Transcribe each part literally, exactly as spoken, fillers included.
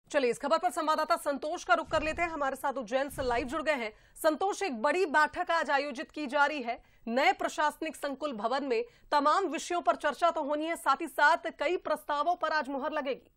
चलिए इस खबर पर संवाददाता संतोष का रुख कर लेते हैं। हमारे साथ उज्जैन से लाइव जुड़ गए हैं। संतोष, एक बड़ी बैठक आज आयोजित की जा रही है नए प्रशासनिक संकुल भवन में। तमाम विषयों पर चर्चा तो होनी है, साथ ही साथ कई प्रस्तावों पर आज मुहर लगेगी।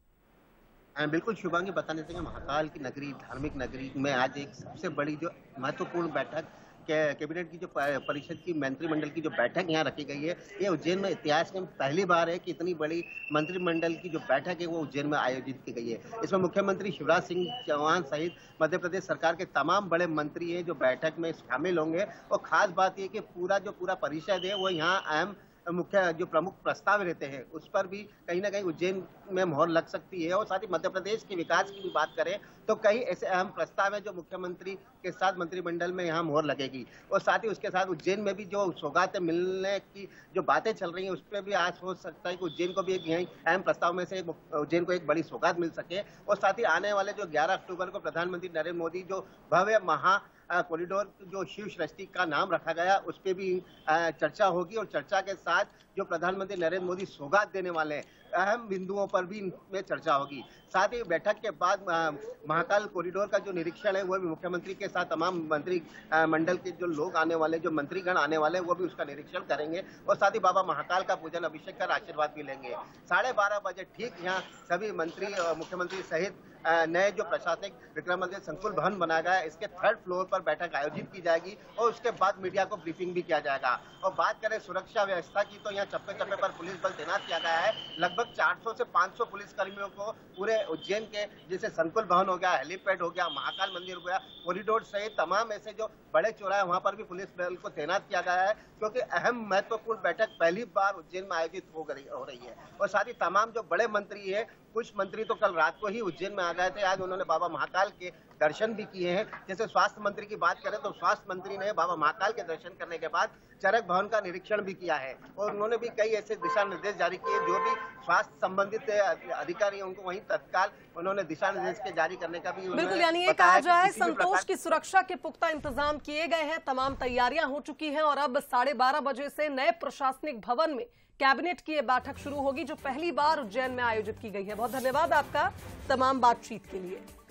बिल्कुल शुभांगी, बताने देंगे महाकाल की नगरी, धार्मिक नगरी में आज एक सबसे बड़ी जो महत्वपूर्ण बैठक कैबिनेट की जो परिषद की मंत्रिमंडल की जो बैठक यहाँ रखी गई है, ये उज्जैन में इतिहास में पहली बार है कि इतनी बड़ी मंत्रिमंडल की जो बैठक है वो उज्जैन में आयोजित की गई है। इसमें मुख्यमंत्री शिवराज सिंह चौहान सहित मध्य प्रदेश सरकार के तमाम बड़े मंत्री हैं जो बैठक में शामिल होंगे। और खास बात यह कि पूरा जो पूरा परिषद है वो यहाँ अहम मुख्य जो प्रमुख प्रस्ताव रहते हैं उस पर भी कहीं ना कहीं उज्जैन में मोहर लग सकती है। और साथ ही मध्य प्रदेश के विकास की भी बात करें तो कई ऐसे अहम प्रस्ताव हैं जो मुख्यमंत्री के साथ मंत्रिमंडल में यहाँ मोहर लगेगी। और साथ ही उसके साथ उज्जैन में भी जो सौगातें मिलने की जो बातें चल रही हैं उस पर भी आज हो सकता है कि उज्जैन को भी एक यही अहम प्रस्ताव में से उज्जैन को एक बड़ी सौगात मिल सके। और साथ ही आने वाले जो ग्यारह अक्टूबर को प्रधानमंत्री नरेंद्र मोदी जो भव्य महा कॉरिडोर जो शिव सृष्टि का नाम रखा गया उस पर भी चर्चा होगी। और चर्चा के साथ जो प्रधानमंत्री नरेंद्र मोदी सौगात देने वाले हैं अहम बिंदुओं पर भी में चर्चा होगी। साथ ही बैठक के बाद महाकाल कॉरिडोर का जो निरीक्षण है वो भी मुख्यमंत्री के साथ तमाम मंत्री मंडल के जो लोग आने वाले, जो मंत्रीगण आने वाले वो भी उसका निरीक्षण करेंगे। और साथ ही बाबा महाकाल का पूजन अभिषेक कर आशीर्वाद भी लेंगे। साढ़े बारह बजे ठीक यहाँ सभी मंत्री और मुख्यमंत्री सहित नए जो प्रशासनिक विक्रमादित्य संकुल भवन बनाया गया है इसके थर्ड फ्लोर पर बैठक आयोजित की जाएगी और उसके बाद मीडिया को ब्रीफिंग भी किया जाएगा। और बात करें सुरक्षा व्यवस्था की तो यहाँ चप्पे चप्पे पर पुलिस बल तैनात किया गया है। लगभग चार सौ से पाँच सौ पुलिस कर्मियों को पूरे उज्जैन के जैसे संकुल भवन हो गया, हेलीपैड हो गया, महाकाल मंदिर हो गया, कॉरिडोर सहित तमाम ऐसे जो बड़े चौराहे वहां पर भी पुलिस बल को तैनात किया गया है क्योंकि अहम महत्वपूर्ण बैठक पहली बार उज्जैन में आयोजित हो रही है। और साथ ही तमाम जो बड़े मंत्री है, कुछ मंत्री तो कल रात को ही उज्जैन में आ गए थे, आज उन्होंने बाबा महाकाल के दर्शन भी किए हैं। जैसे स्वास्थ्य मंत्री की बात करें तो स्वास्थ्य मंत्री ने बाबा महाकाल के दर्शन करने के बाद चरक भवन का निरीक्षण भी किया है और उन्होंने भी कई ऐसे दिशा निर्देश जारी किए जो भी स्वास्थ्य संबंधित अधिकारी उनको वहीं तत्काल उन्होंने दिशा निर्देश के जारी करने का भी बिल्कुल, यानी ये कहा जाए संतोष की सुरक्षा के पुख्ता इंतजाम किए गए हैं, तमाम तैयारियां हो चुकी हैं और अब साढ़े बारह बजे से नए प्रशासनिक भवन में कैबिनेट की ये बैठक शुरू होगी जो पहली बार उज्जैन में आयोजित की गई है। बहुत धन्यवाद आपका तमाम बातचीत के लिए।